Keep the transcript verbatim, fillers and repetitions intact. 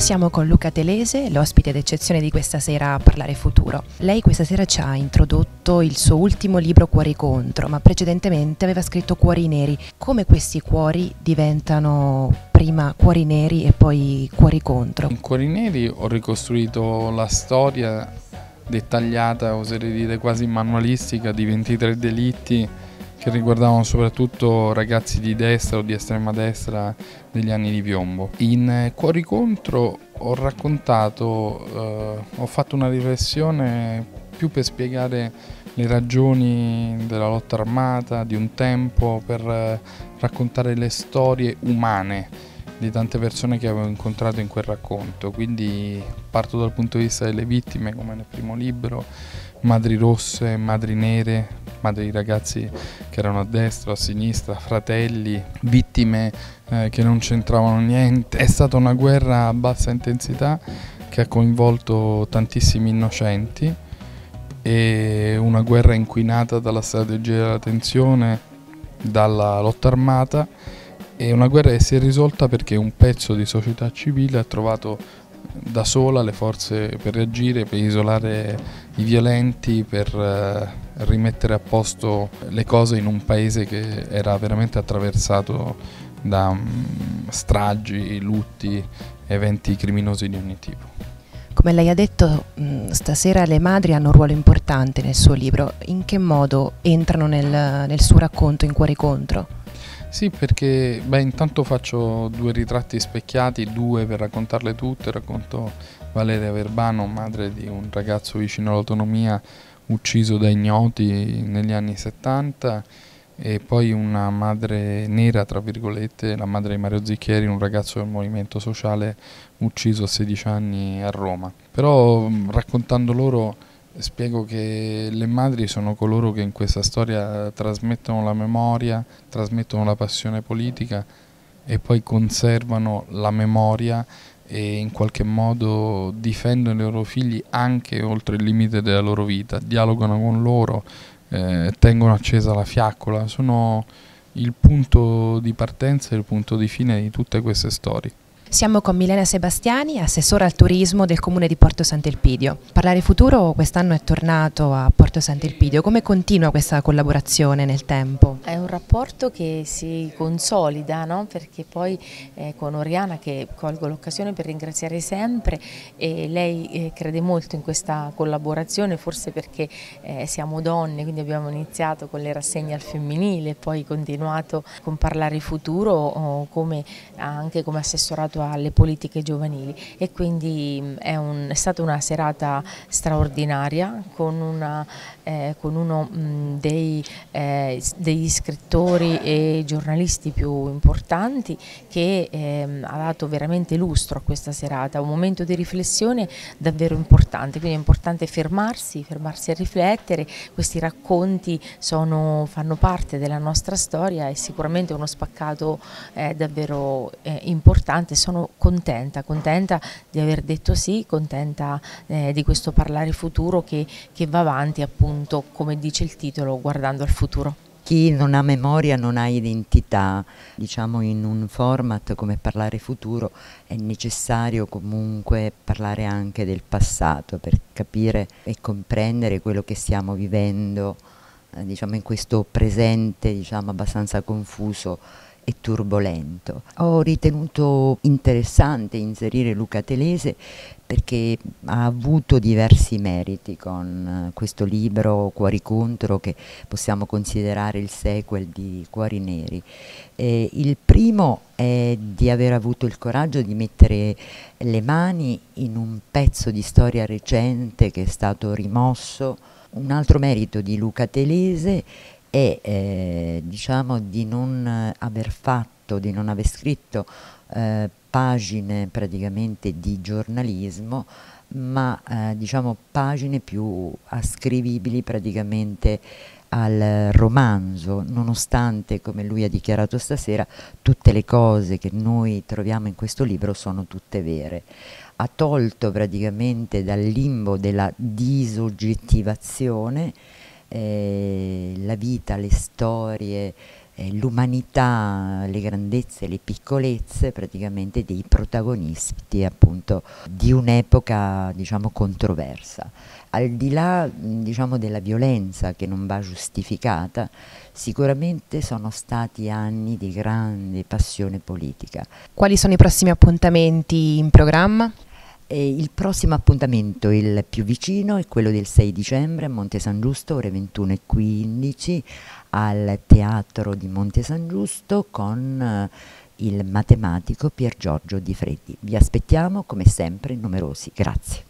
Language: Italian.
Siamo con Luca Telese, l'ospite d'eccezione di questa sera a Parlare Futuro. Lei questa sera ci ha introdotto il suo ultimo libro Cuori contro, ma precedentemente aveva scritto Cuori neri. Come questi cuori diventano prima cuori neri e poi cuori contro? In Cuori neri ho ricostruito la storia dettagliata, oserei dire quasi manualistica, di ventitré delitti che riguardavano soprattutto ragazzi di destra o di estrema destra degli anni di piombo. In Cuori contro ho raccontato, eh, ho fatto una riflessione più per spiegare le ragioni della lotta armata di un tempo, per eh, raccontare le storie umane di tante persone che avevo incontrato in quel racconto. Quindi parto dal punto di vista delle vittime, come nel primo libro, madri rosse, madri nere, madri di ragazzi che erano a destra o a sinistra, fratelli, vittime eh, che non c'entravano niente. È stata una guerra a bassa intensità che ha coinvolto tantissimi innocenti, e una guerra inquinata dalla strategia della tensione, dalla lotta armata, e una guerra che si è risolta perché un pezzo di società civile ha trovato da sola le forze per reagire, per isolare i violenti, per eh, rimettere a posto le cose in un paese che era veramente attraversato da um, stragi, lutti, eventi criminosi di ogni tipo. Come lei ha detto, stasera le madri hanno un ruolo importante nel suo libro. In che modo entrano nel, nel suo racconto in Cuori contro? Sì, perché beh, intanto faccio due ritratti specchiati, due per raccontarle tutte. Racconto Valeria Verbano, madre di un ragazzo vicino all'autonomia ucciso da ignoti negli anni settanta, e poi una madre nera, tra virgolette, la madre di Mario Zicchieri, un ragazzo del movimento sociale ucciso a sedici anni a Roma. Però raccontando loro spiego che le madri sono coloro che in questa storia trasmettono la memoria, trasmettono la passione politica e poi conservano la memoria e in qualche modo difendono i loro figli anche oltre il limite della loro vita, dialogano con loro, eh, tengono accesa la fiaccola, sono il punto di partenza e il punto di fine di tutte queste storie. Siamo con Milena Sebastiani, assessora al turismo del comune di Porto Sant'Elpidio. Parlare Futuro quest'anno è tornato a Porto Sant'Elpidio. Come continua questa collaborazione nel tempo? È un rapporto che si consolida, no? Perché poi eh, con Oriana, che colgo l'occasione per ringraziare sempre, e lei eh, crede molto in questa collaborazione, forse perché eh, siamo donne, quindi abbiamo iniziato con le rassegne al femminile, poi continuato con Parlare Futuro oh, come, anche come assessorato alle politiche giovanili, e quindi è, un, è stata una serata straordinaria con, una, eh, con uno mh, dei, eh, degli scrittori e giornalisti più importanti che eh, ha dato veramente lustro a questa serata, un momento di riflessione davvero importante. Quindi è importante fermarsi, fermarsi a riflettere. Questi racconti sono, fanno parte della nostra storia e sicuramente uno spaccato eh, davvero eh, importante. Sono contenta, contenta di aver detto sì, contenta eh, di questo Parlare Futuro che, che va avanti, appunto, come dice il titolo, guardando al futuro. Chi non ha memoria non ha identità. Diciamo, in un format come Parlare Futuro è necessario comunque parlare anche del passato per capire e comprendere quello che stiamo vivendo eh, diciamo in questo presente, diciamo, abbastanza confuso e turbolento. Ho ritenuto interessante inserire Luca Telese perché ha avuto diversi meriti con questo libro Cuori contro, che possiamo considerare il sequel di Cuori neri. Eh, il primo è di aver avuto il coraggio di mettere le mani in un pezzo di storia recente che è stato rimosso. Un altro merito di Luca Telese è eh, diciamo di non aver fatto, di non aver scritto eh, pagine praticamente di giornalismo, ma eh, diciamo pagine più ascrivibili praticamente al romanzo, nonostante, come lui ha dichiarato stasera, tutte le cose che noi troviamo in questo libro sono tutte vere. Ha tolto praticamente dal limbo della disoggettivazione Eh, la vita, le storie eh, l'umanità, le grandezze, le piccolezze praticamente dei protagonisti appunto di un'epoca, diciamo, controversa. Al di là, diciamo, della violenza che non va giustificata, sicuramente sono stati anni di grande passione politica. Quali sono i prossimi appuntamenti in programma? E il prossimo appuntamento, il più vicino, è quello del sei dicembre a Monte San Giusto, ore ventuno e quindici, al Teatro di Monte San Giusto con eh, il matematico Pier Giorgio Di Freddi. Vi aspettiamo come sempre numerosi. Grazie.